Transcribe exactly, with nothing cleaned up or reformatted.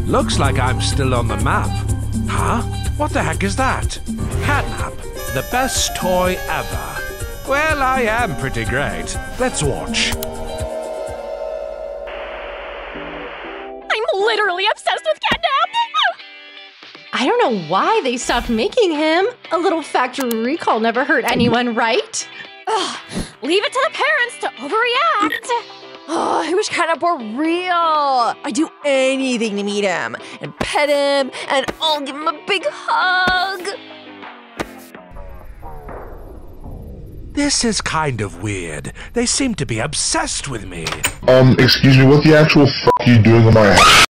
Looks like I'm still on the map. Huh? What the heck is that? CatNap, the best toy ever. Well, I am pretty great. Let's watch. I'm literally obsessed with CatNap! I don't know why they stopped making him. A little factory recall never hurt anyone, right? Ugh, leave it to the parents to overreact. Oh, I wish CatNap were real. I'd do anything to meet him and pet him, and I'll give him a big hug. This is kind of weird. They seem to be obsessed with me. Um, excuse me, what the actual f*** are you doing on my